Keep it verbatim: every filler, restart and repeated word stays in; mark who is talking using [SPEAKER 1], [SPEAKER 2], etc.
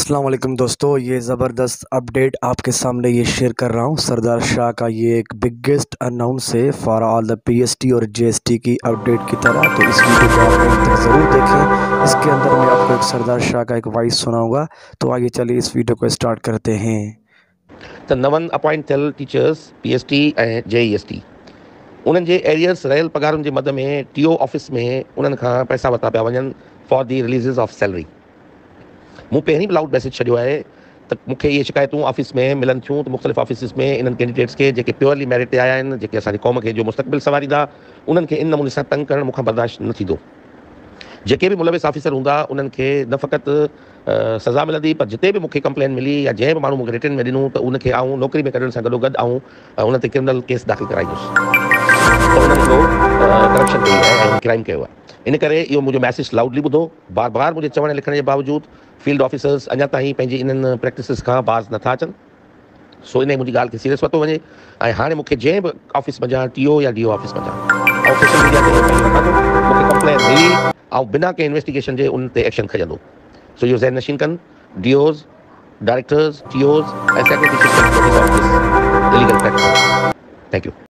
[SPEAKER 1] अस्सलाम वालेकुम दोस्तों, ये ज़बरदस्त अपडेट आपके सामने ये शेयर कर रहा हूँ। सरदार शाह का ये एक बिगेस्ट अनाउंस है फॉर ऑल द पीएसटी और जीएसटी की अपडेट की तरह। तो इस वीडियो को आप अंत तक ज़रूर देखें। इसके अंदर मैं आपको एक सरदार शाह का एक वॉइस सुनाऊंगा। तो आइए चलिए इस वीडियो को स्टार्ट करते हैं।
[SPEAKER 2] त नवनि अपॉइंट थियल टीचर्स पीएसटी ऐं जेईएसटी उन्हनि जे एरियर्स रहियल पघारुनि जे मद में टीओ ऑफिस में उन्हनि खां पैसा वरिता पिया वञनि for the release of salary. मूं पहिरीं बि लाउड मैसेज छॾियो आहे त मूंखे इहे शिकायतूं ऑफिस में मिलनि थियूं त मुख़्तलिफ़ ऑफिसिस में इन्हनि कैंडिडेट्स खे जेके प्योरली मेरिट ते आया आहिनि, जेके असांजी क़ौम खे जो मुस्तक़बिल संवारींदा, उन्हनि खे इन नमूने सां तंग करणु मूंखां बर्दाश्त न थींदो। जेके बि मुलविस ऑफिसर हूंदा उन्हनि खे न फ़क़ति सज़ा मिलंदी, पर जिते बि मूंखे कंप्लेन मिली या जंहिं बि माण्हू मूंखे रिटन में ॾिनो त उनखे आऊं नौकिरी में कढण सां गॾोगॾु आऊं उन ते क्रिमिनल केस दाख़िल कराईंदुसि त उन्हनि इहो करप्शन कई आहे ऐं क्राइम कयो आहे। इन करे इहो मुंहिंजो मैसेज लाउडली ॿुधो। बार बार मुंहिंजे चवण लिखण जे बावजूदि फील्ड ऑफिसर्स अञा ताईं पंहिंजी इन्हनि प्रैक्टिसिस खां बाज़ नथा अचनि। सो इन मुंहिंजी ॻाल्हि खे सीरियस वरितो वञे ऐं हाणे मूंखे जंहिं बि ऑफिस वञा, टीओ या डीओ ऑफिस वञा, ऐं सोशल मीडिया ते रखां थो, मूंखे कंप्लेन मिली ऐं बिना कंहिं इन्वेस्टिगेशन जे उन ते एक्शन खणंदो। सो इहो ज़हन नशीन कनि डीओज़, डायरेक्टर्स, टीओज़ ऐं secretary illegal practice. Thank U.